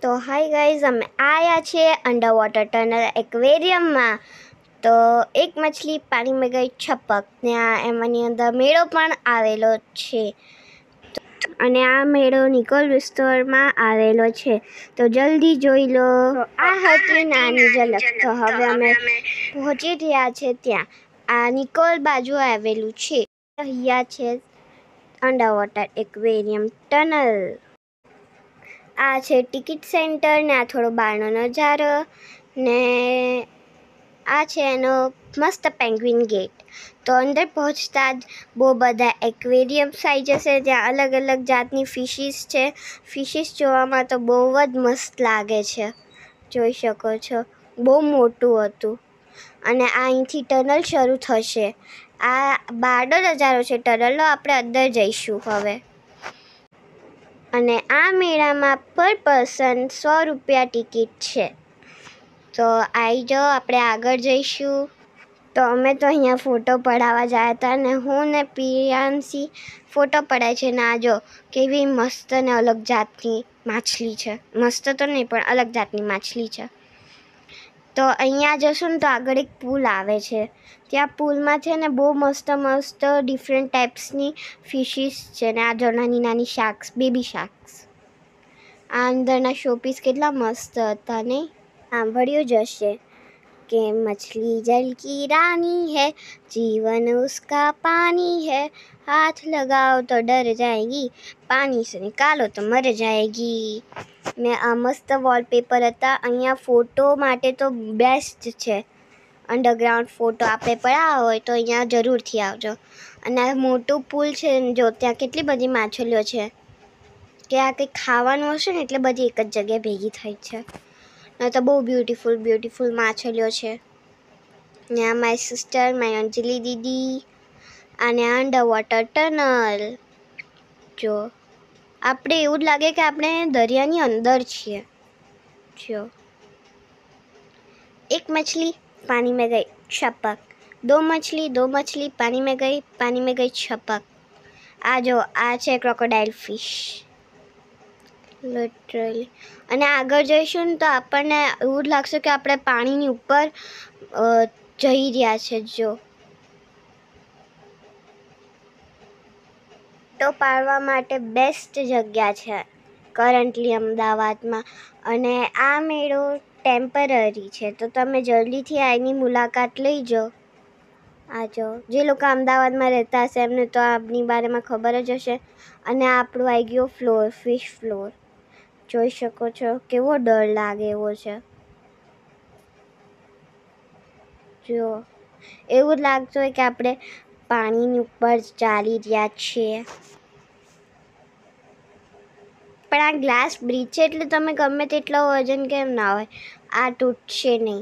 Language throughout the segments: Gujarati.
તો હાય ગાઈઝ, અમે આયા છે અંડર વોટર ટનલ એક્વેરિયમમાં. તો એક મછલી પાણીમાં ગઈ છપક. ત્યાં એમાંની અંદર મેળો પણ આવેલો છે અને આ મેળો નિકોલ વિસ્તારમાં આવેલો છે. તો જલ્દી જોઈ લો. આ હતી નાની ઝલક. તો હવે અમે પહોંચી રહ્યા છે ત્યાં. આ નિકોલ બાજુ આવેલું છે. અહીંયા છે અંડર વોટર એક્વેરિયમ ટનલ. આ છે ટિકિટ સેન્ટર ને આ થોડો બહારનો નજારો ને આ છે એનો મસ્ત પેંગ્વિન ગેટ. તો અંદર પહોંચતા જ બહુ બધા એક્વેરિયમ્સ આવી જશે. ત્યાં અલગ અલગ જાતની ફિશિસ છે. ફિશિસ જોવામાં તો બહુ જ મસ્ત લાગે છે, જોઈ શકો છો. બહુ મોટું હતું અને આ અહીંથી ટનલ શરૂ થશે. આ બહારનો નજારો છે ટનલનો. આપણે અંદર જઈશું હવે. અને આ મેળામાં પર પર્સન 100 રૂપિયા ટિકિટ છે. તો આવી જાઓ, આપણે આગળ જઈશું. તો અમે તો અહીંયા ફોટો પડાવવા ગયા હતા ને હું ને પ્રિયાંશી ફોટો પડાય છે. ને આ જો કેવી મસ્ત ને અલગ જાતની માછલી છે. મસ્ત તો નહીં પણ અલગ જાતની માછલી છે. તો અહીંયા જશું ને તો આગળ એક પુલ આવે છે. ત્યાં પુલમાં છે ને બહુ મસ્ત મસ્ત ડિફરન્ટ ટાઈપ્સની ફિશિસ છે. ને આ જો નાની નાની શાર્ક્સ, બેબી શાર્ક્સ. આ અંદરના શોપીસ કેટલા મસ્ત હતા નહીં? સાંભળ્યું જ હશે કે મછલી જલ કી રાની હૈ, જીવન ઉસકા પાની હૈ, હાથ લગાઓ તો ડર જાएगी, પાણી સે નિકાલો તો મર જાएगी. ને આ મસ્ત વોલપેપર હતા. અહીંયા ફોટો માટે તો બેસ્ટ છે. અંડરગ્રાઉન્ડ ફોટો આપણે પડાવવા હોય તો અહીંયા જરૂરથી આવજો. અને આ મોટું પુલ છે. જો ત્યાં કેટલી બધી માછલીઓ છે કે આ કંઈક ખાવાનું હશે ને એટલે બધી એક જ જગ્યાએ ભેગી થઈ છે. ને તો બહુ બ્યુટીફુલ માછલીઓ છે. ને આ માય સિસ્ટર, માય અંજલિ દીદી. અને અંડર વોટર ટનલ. જો આપણે એવું જ લાગે કે આપણે દરિયાની અંદર છીએ. જો એક મછલી પાણી में गई छपक, दो मछली पानी में गई छपक. આ જો આ છે ક્રોકોડાઇલ ફિશ લિટરલી. અને આગળ જઈશું ને તો આપણને એવું જ લાગશે કે આપણે પાણીની ઉપર જઈ રહ્યા છે. જો ફોટો પાડવા માટે બેસ્ટ જગ્યા છે કરન્ટલી અમદાવાદમાં. અને આ મેળો ટેમ્પરરી છે તો તમે જલ્દીથી આની મુલાકાત લઈ જાઓ. આ જો જે લોકો અમદાવાદમાં રહેતા હશે એમને તો આપની બારેમાં ખબર જ હશે. અને આપણું આવી ગયો ફ્લોર, ફિશ ફ્લોર. જોઈ શકો છો કેવો ડર લાગે એવો છે. જો એવું લાગતું હોય કે આપણે પાણીની ઉપર ચાલી રહ્યા છીએ. પણ આ ગ્લાસ બ્રિજ છે એટલે તમે ગમે તેટલો વજન કેમ ના હોય આ તૂટશે નહીં.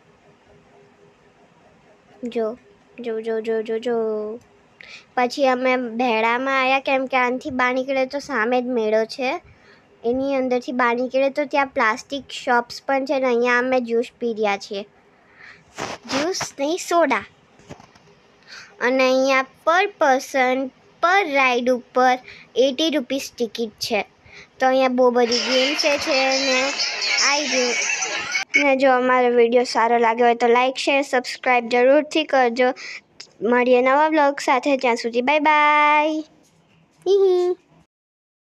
જો જો જો જો જો જો પછી અમે ભેડામાં આવ્યા કેમ કે આનાથી બહાર નીકળે તો સામે જ મેળો છે. એની અંદરથી બહાર નીકળે તો ત્યાં પ્લાસ્ટિક શોપ્સ પણ છે. ને અહીંયા અમે જ્યુસ પી રહ્યા છીએ. જ્યુસ નહીં, સોડા. અને અહીંયા પર પર્સન પર રાઈડ ઉપર 80 રૂપીસ ટિકિટ છે. તો અહીંયા બહુ બધી ગેમ્સ છે ને આવી ગયું. ને જો અમારો વિડીયો સારો લાગ્યો હોય તો લાઈક, શેર, સબસ્ક્રાઈબ જરૂરથી કરજો. મળીએ નવા બ્લોગ સાથે. ત્યાં સુધી બાય બાય.